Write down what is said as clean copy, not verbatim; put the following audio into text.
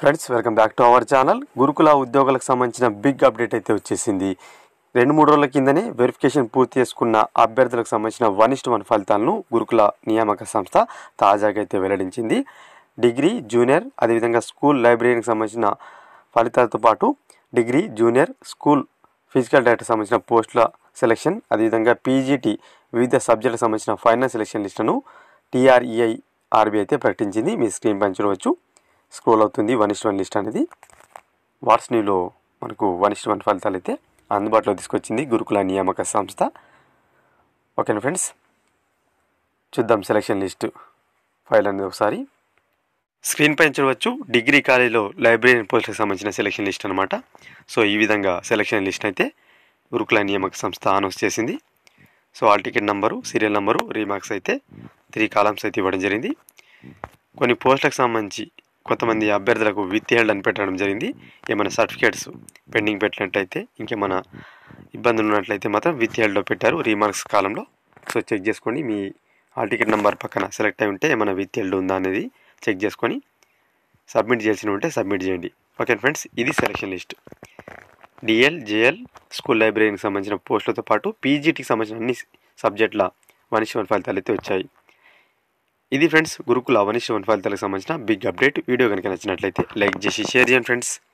Friends welcome back to our channel. గురుకుల ఉద్యోగులకు సంబంధించిన బిగ్ అప్డేట్ అయితే వచ్చేసింది. 2-3 రోజుల కిందనే వెరిఫికేషన్ పూర్తి చేసుకున్న అభ్యర్థులకు సంబంధించిన 1:1 ఫలితాలను గురుకుల నియామక సంస్థ తాజాగా అయితే వెల్లడించింది. డిగ్రీ, జూనియర్, అదేవిధంగా స్కూల్ లైబ్రరీకి సంబంధించిన ఫలితాలతో పాటు degree, junior, school physical director సంబంధించిన పోస్టుల సెలక్షన్, అదేవిధంగా పీజీటీ వివిధ సబ్జెక్టులకు సంబంధించిన ఫైనల్ సెలక్షన్ లిస్టును TREIRB అయితే ప్రకటించింది. మీ స్క్రీన్ పైన చూడవచ్చు, స్క్రోల్ అవుతుంది 1:1 లిస్ట్ అనేది. వాట్స్ న్యూలో మనకు 1:1 ఫలితాలు అయితే అందుబాటులో తీసుకొచ్చింది గురుకుల నియామక సంస్థ. ఓకేనా ఫ్రెండ్స్, చూద్దాం సెలక్షన్ లిస్టు ఫైల్ అనేది ఒకసారి. స్క్రీన్ పైన చూడవచ్చు, డిగ్రీ కాలేజీలో లైబ్రరీ పోస్టులకు సంబంధించిన సెలక్షన్ లిస్ట్ అనమాట. సో ఈ విధంగా సెలక్షన్ లిస్ట్ అయితే గురుకుల నియామక సంస్థ అనౌన్స్ చేసింది. So all ticket number, serial number, remarks అయితే 3 కాలమ్స్ అయితే ఇవ్వడం జరిగింది. కొన్ని పోస్టులకు సంబంధించి కొంతమంది అభ్యర్థులకు విత్హెల్డ్ అని పెట్టడం జరిగింది. ఏమైనా సర్టిఫికేట్స్ పెండింగ్ పెట్టినట్లయితే, ఇంకేమైనా ఇబ్బందులు ఉన్నట్లయితే మాత్రం విత్హెల్డ్లో పెట్టారు రీమార్క్స్ కాలంలో. సో చెక్ చేసుకోండి, మీ హాల్ టికెట్ నెంబర్ పక్కన సెలెక్ట్ అయి ఉంటే ఏమైనా విత్హెల్డ్ ఉందా అనేది చెక్ చేసుకొని సబ్మిట్ చేయాల్సి ఉంటే సబ్మిట్ చేయండి. ఓకే ఫ్రెండ్స్, ఇది selection list. DL, JL, school లైబ్రరీకి సంబంధించిన పోస్టులతో పాటు పీజీటీకి సంబంధించిన అన్ని సబ్జెక్టుల 1:1 ఫలితాలు అయితే వచ్చాయి. ఇది ఫ్రెండ్స్ గురుకుల 1:1 ఫలితాలకు సంబంధించిన బిగ్ అప్డేట్. వీడియో కనుక నచ్చినట్లయితే లైక్ చేసి షేర్ చేయండి ఫ్రెండ్స్.